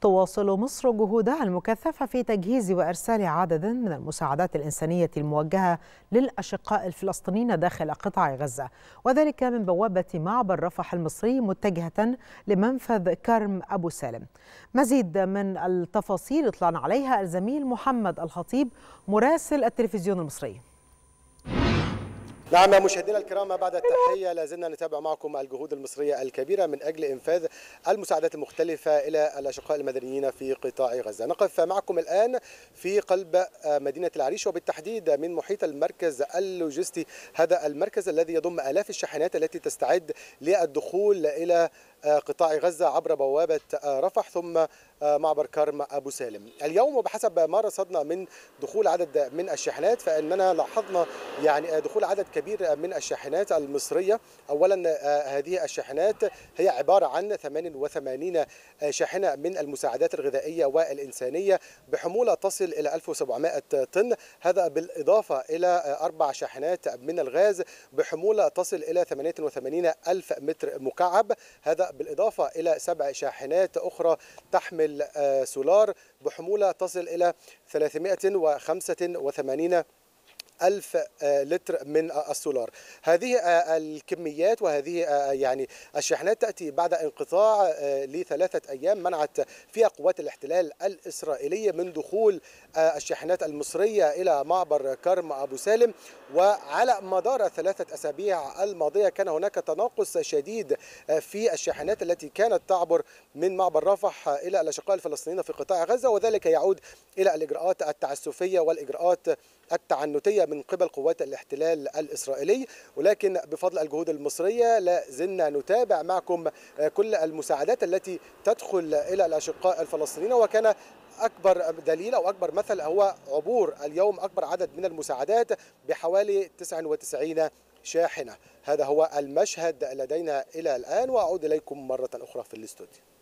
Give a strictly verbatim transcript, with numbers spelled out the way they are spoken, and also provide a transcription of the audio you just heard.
تواصل مصر جهودها المكثفة في تجهيز وإرسال عدد من المساعدات الإنسانية الموجهة للأشقاء الفلسطينيين داخل قطاع غزة، وذلك من بوابة معبر رفح المصري متجهة لمنفذ كرم أبو سالم. مزيد من التفاصيل اطلعنا عليها الزميل محمد الخطيب مراسل التلفزيون المصري. نعم مشاهدينا الكرام، بعد التحية لازلنا نتابع معكم الجهود المصرية الكبيرة من أجل إنفاذ المساعدات المختلفة إلى الأشقاء المدنيين في قطاع غزة. نقف معكم الآن في قلب مدينة العريش، وبالتحديد من محيط المركز اللوجستي، هذا المركز الذي يضم آلاف الشاحنات التي تستعد للدخول إلى قطاع غزة عبر بوابة رفح ثم معبر كرم أبو سالم. اليوم وبحسب ما رصدنا من دخول عدد من الشاحنات، فإننا لاحظنا يعني دخول عدد كبير من الشاحنات المصرية. أولا هذه الشاحنات هي عبارة عن ثمانية وثمانين شاحنة من المساعدات الغذائية والإنسانية بحمولة تصل إلى ألف وسبعمائة طن، هذا بالإضافة إلى أربع شاحنات من الغاز بحمولة تصل إلى ثمانية وثمانين ألف متر مكعب، هذا بالإضافة إلى سبع شاحنات أخرى تحمل سولار بحمولة تصل إلى ثلاثمائة وخمسة وثمانين ألف لتر من السولار. هذه الكميات وهذه يعني الشاحنات تأتي بعد انقطاع لثلاثة أيام منعت فيها قوات الاحتلال الإسرائيلية من دخول الشاحنات المصرية إلى معبر كرم أبو سالم. وعلى مدار الثلاثة أسابيع الماضية كان هناك تناقص شديد في الشاحنات التي كانت تعبر من معبر رفح إلى الأشقاء الفلسطينيين في قطاع غزة، وذلك يعود إلى الإجراءات التعسفية والإجراءات التعنتية من قبل قوات الاحتلال الإسرائيلي. ولكن بفضل الجهود المصرية لا زلنا نتابع معكم كل المساعدات التي تدخل إلى الأشقاء الفلسطينيين، وكان أكبر دليل أو أكبر مثل هو عبور اليوم أكبر عدد من المساعدات بحوالي تسعة وتسعين شاحنة. هذا هو المشهد لدينا إلى الآن، وأعود إليكم مرة أخرى في الاستوديو.